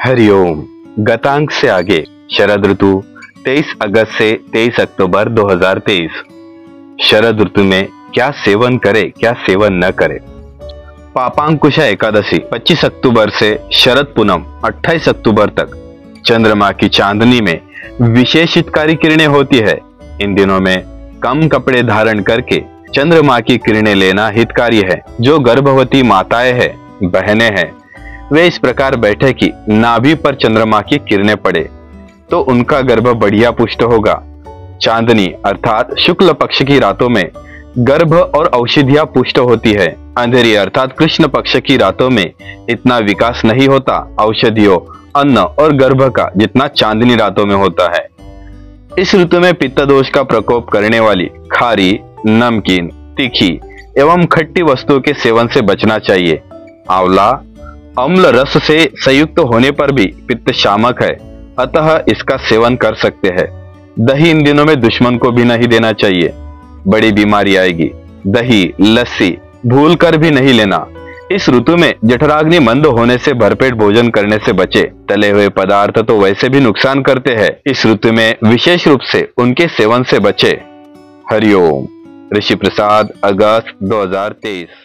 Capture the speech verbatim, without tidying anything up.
हरिओम। गतांक से आगे शरद ऋतु तेईस अगस्त से तेईस अक्टूबर दो हज़ार तेईस। शरद ऋतु में क्या सेवन करें, क्या सेवन न करें। पापांकुशा एकादशी पच्चीस अक्टूबर से शरद पूनम अट्ठाईस अक्टूबर तक चंद्रमा की चांदनी में विशेष हितकारी किरणें होती है। इन दिनों में कम कपड़े धारण करके चंद्रमा की किरणें लेना हितकारी है। जो गर्भवती माताएं हैं, बहनें हैं, वे इस प्रकार बैठे कि नाभि पर चंद्रमा की किरणें पड़े तो उनका गर्भ बढ़िया पुष्ट होगा। चांदनी अर्थात शुक्ल पक्ष की रातों में गर्भ और औषधियां पुष्ट होती है। अंधेरी अर्थात कृष्ण पक्ष की रातों में इतना विकास नहीं होता औषधियों, अन्न और गर्भ का जितना चांदनी रातों में होता है। इस ऋतु में पित्त दोष का प्रकोप करने वाली खारी, नमकीन, तीखी एवं खट्टी वस्तुओं के सेवन से बचना चाहिए। आंवला अम्ल रस से संयुक्त होने पर भी पित्त शामक है, अतः इसका सेवन कर सकते हैं। दही इन दिनों में दुश्मन को भी नहीं देना चाहिए, बड़ी बीमारी आएगी। दही, लस्सी भूल कर भी नहीं लेना। इस ऋतु में जठराग्नि मंद होने से भरपेट भोजन करने से बचे। तले हुए पदार्थ तो वैसे भी नुकसान करते हैं, इस ऋतु में विशेष रूप से उनके सेवन से बचे। हरिओम। ऋषि प्रसाद, अगस्त दो हज़ार तेईस।